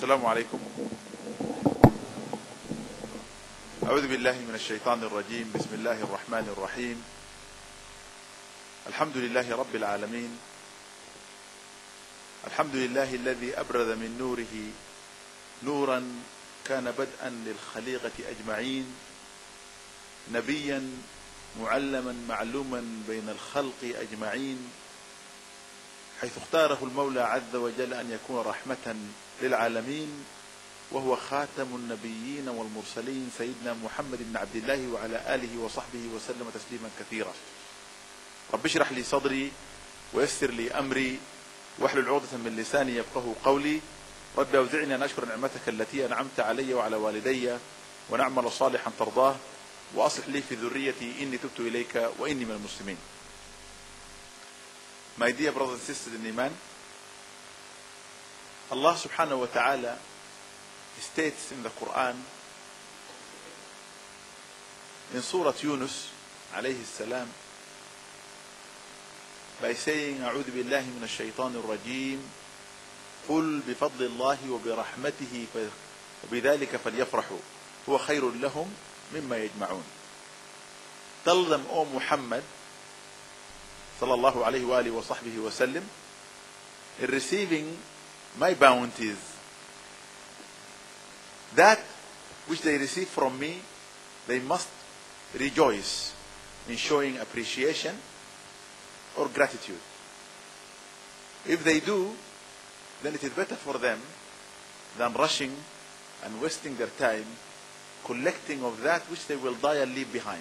السلام عليكم. أعوذ بالله من الشيطان الرجيم. بسم الله الرحمن الرحيم. الحمد لله رب العالمين. الحمد لله الذي أبرز من نوره نورا كان بدءا للخليقة أجمعين، نبيا معلما معلوما بين الخلق أجمعين، حيث اختاره المولى عز وجل أن يكون رحمة للعالمين، وهو خاتم النبيين والمرسلين سيدنا محمد بن عبد الله وعلى آله وصحبه وسلم تسليما كثيرا. رب اشرح لي صدري ويسر لي أمري واحلل عقدة من لساني يفقهوا قولي. رب أوزعني أن أشكر نعمتك التي أنعمت علي وعلى والدي ونعمل صالحا ترضاه وأصلح لي في ذريتي إني تبت إليك وإني من المسلمين. My dear brothers and sisters in Iman, Allah subhanahu wa ta'ala states in the Quran in Surah Yunus alayhi salam by saying أعوذ بالله من الشيطان الرجيم قل بفضل الله وبرحمته وبذلك فليفرحوا هو خير لهم مما يجمعون. Tell them, O Muhammad sallallahu alayhi wa alihi wa sahbihi wa sallam, in receiving my bounties, that which they receive from me, they must rejoice in showing appreciation or gratitude. If they do, then it is better for them than rushing and wasting their time collecting of that which they will die and leave behind.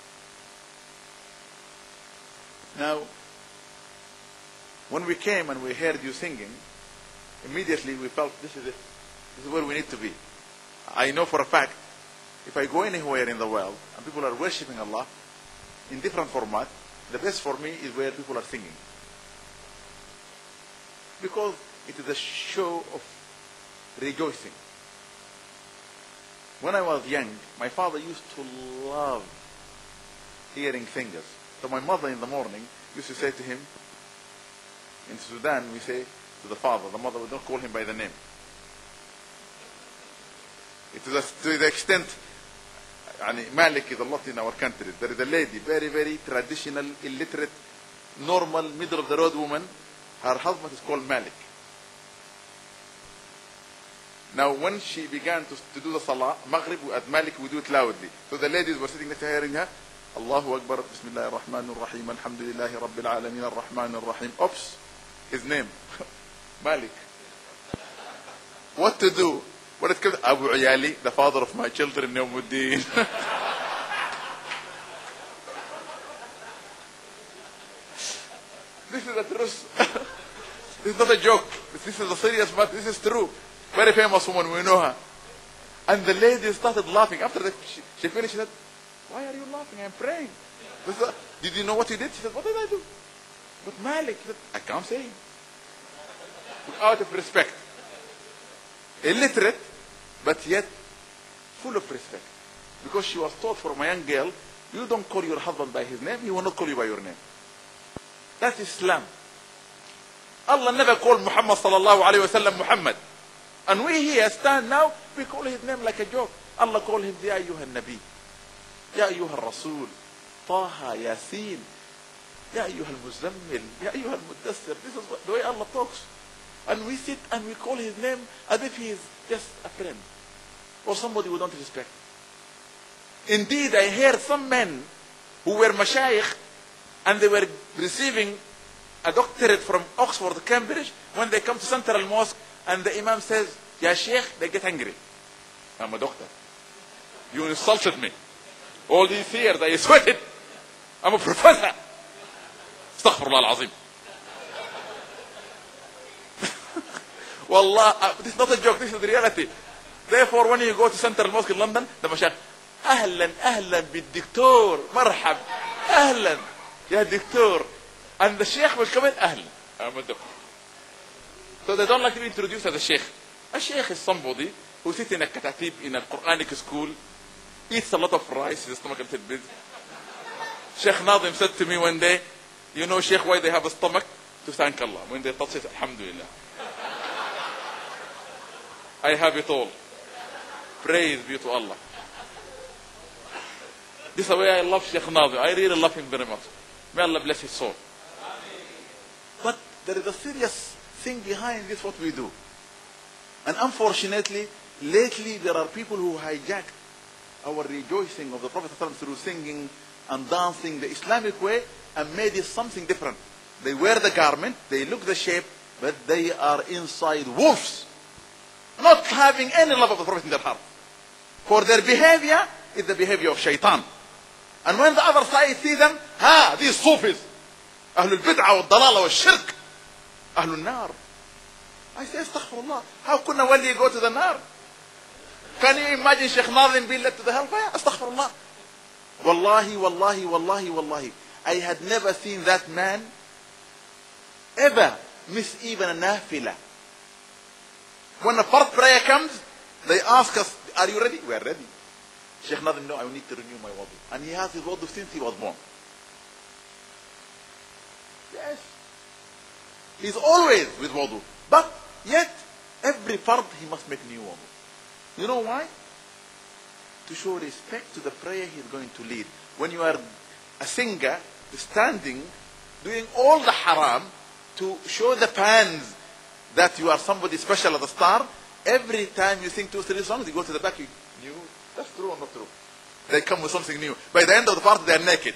Now, when we came and we heard you singing, immediately we felt this is it. This is where we need to be. I know for a fact, if I go anywhere in the world and people are worshipping Allah in different format, the best for me is where people are singing. Because it is a show of rejoicing. When I was young, my father used to love hearing singers. So my mother in the morning used to say to him, in Sudan we say to the father, the mother would not call him by the name. It is to the extent, Malik is a lot in our country. There is a lady, very, very traditional, illiterate, normal, middle of the road woman. Her husband is called Malik. Now when she began to do the salah, Maghrib at Malik, we do it loudly. So the ladies were sitting next to her hearing her. Allahu Akbar, Bismillah ar-Rahman ar-Rahim, Alhamdulillahi Rabbil Alameen ar-Rahman ar-Rahim. Oops, his name, Malik. What to do? What it comes, Abu Ayali, the father of my children, Yawmuddin. This is the truth. This is not a joke. This is a serious matter. This is true. Very famous woman, we know her. And the lady started laughing. After that, she finished, she said, why are you laughing? I'm praying. Did you know what you did? She said, what did I do? But Malik, he said, I can't say. Out of respect. Illiterate, but yet full of respect. Because she was taught from a young girl, you don't call your husband by his name, he will not call you by your name. That's Islam. Allah never called Muhammad sallallahu alayhi wa sallam Muhammad. And we here stand now, we call his name like a joke. Allah called him, Ya ayyuha nabi, Ya ayyuha rasul, Taha, Yasin, Ya ayyuha al-Muzammil, Ya ayyuha al-Muddassir. This is the way Allah talks. And we sit and we call his name as if he is just a friend or somebody we don't respect. Indeed, I heard some men who were mashayikh and they were receiving a doctorate from Oxford, Cambridge, when they come to Central Mosque and the Imam says, Ya Sheikh, they get angry. I'm a doctor. You insulted me. All these years I sweated. I'm a professor. Astaghfirullah al-Azim. Wallah, this is not a joke, this is the reality. Therefore, when you go to Central Mosque in London, the mashayikh, أهلا أهلا بالدكتور مرحب أهلا يا دكتور. And the sheikh will come in, أهلا. I'm a doctor. So they don't like to be introduced as a sheikh. A sheikh is somebody who sits in a katatib in a Quranic school, eats a lot of rice, his stomach a little bit. Sheikh Nadim said to me one day, you know, Sheikh, why they have a stomach? To thank Allah. When they touch it, alhamdulillah. I have it all. Praise be to Allah. This is the way I love Sheikh Nazim. I really love him very much. May Allah bless his soul. But there is a serious thing behind this, what we do. And unfortunately, lately there are people who hijack our rejoicing of the Prophet through singing and dancing the Islamic way and made it something different. They wear the garment, they look the shape, but they are inside wolves, not having any love of the Prophet in their heart. For their behavior is the behavior of shaitan. And when the other side see them, these Sufis, Ahlul Bid'ah wal Dalala wal Shirk, Ahlul Nar. I say, astaghfirullah. How could a wali go to the Nar? Can you imagine Sheikh Nazim being led to the hellfire? Astaghfirullah. Wallahi, wallahi, wallahi, wallahi. I had never seen that man ever miss even a nafila. When the fourth prayer comes, they ask us, are you ready? We are ready. Sheikh Nazim, no, I need to renew my wudu. And he has his wudu since he was born. Yes. He's always with wudu. But yet, every fard he must make new wudu. You know why? To show respect to the prayer he's going to lead. When you are a singer, standing, doing all the haram, to show the fans that you are somebody special at the start, every time you sing 2-3 songs, you go to the back, you new. That's true or not true? They come with something new. By the end of the party, they are naked.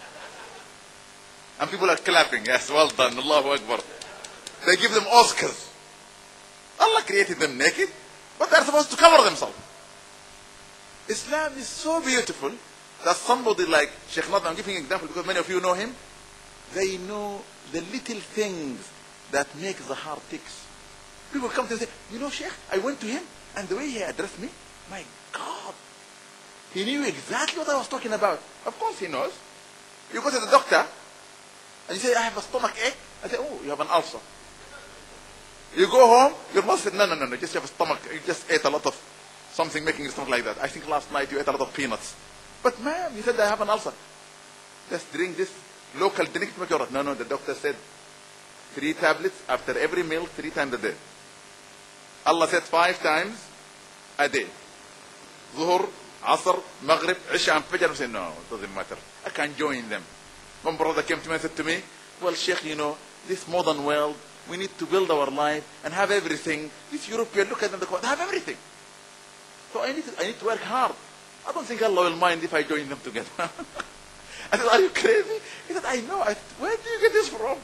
And people are clapping. Yes, well done. Allahu Akbar. They give them Oscars. Allah created them naked, but they're supposed to cover themselves. Islam is so beautiful that somebody like Sheikh Nazim, I'm giving an example because many of you know him, they know the little things that make the heart ticks. People come to and say, you know, Sheikh, I went to him and the way he addressed me, my God, he knew exactly what I was talking about. Of course he knows. You go to the doctor and you say, I have a stomach ache. I say, oh, you have an ulcer. You go home, your mother said, no, just you have a stomach, you just ate a lot of something making your stomach like that. I think last night you ate a lot of peanuts. But ma'am, you said I have an ulcer. Just drink this local drink to make your... No, the doctor said 3 tablets after every meal, 3 times a day. Allah said 5 times a day. Zuhur, Asr, Maghrib, Isha and Fajr. I said, no, it doesn't matter. I can join them. One brother came to me and said to me, well, Sheikh, you know, this modern world, we need to build our life and have everything. This European, look at them, they have everything. So I need to work hard. I don't think Allah will mind if I join them together. I said, are you crazy? He said, I know. Where do you get this from?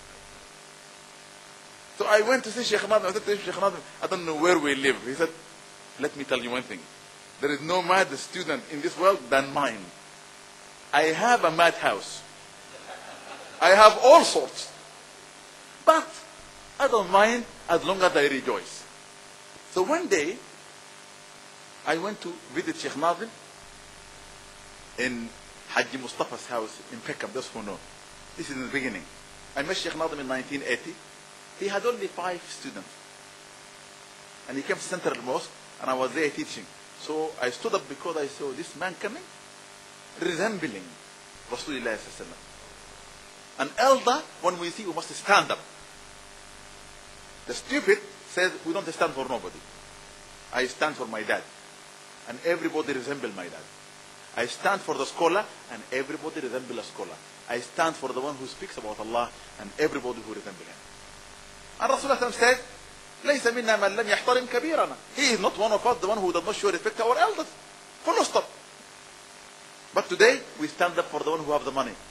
So I went to see Sheikh Nazim. I said to him, Sheikh Nazim, I don't know where we live. He said, let me tell you one thing. There is no mad student in this world than mine. I have a madhouse. I have all sorts. But I don't mind as long as I rejoice. So one day, I went to visit Sheikh Nazim in Haji Mustafa's house in Peckham, those who know. This is in the beginning. I met Sheikh Nazim in 1980. He had only 5 students. And he came to Central Mosque, and I was there teaching. So I stood up because I saw this man coming, resembling Rasulullah sallallahu alaihi wasallam. An elder, when we see, we must stand up. The stupid says, we don't stand for nobody. I stand for my dad. And everybody resembles my dad. I stand for the scholar, and everybody resembles a scholar. I stand for the one who speaks about Allah, and everybody who resembles him. And Rasulullah said, لَيْسَ مِنَّا مَنْ لَمْ يَحْتَرِمْ كَبِيرَنَا. He is not one of us, the one who does not show respect to our elders. Full stop. But today, we stand up for the one who have the money.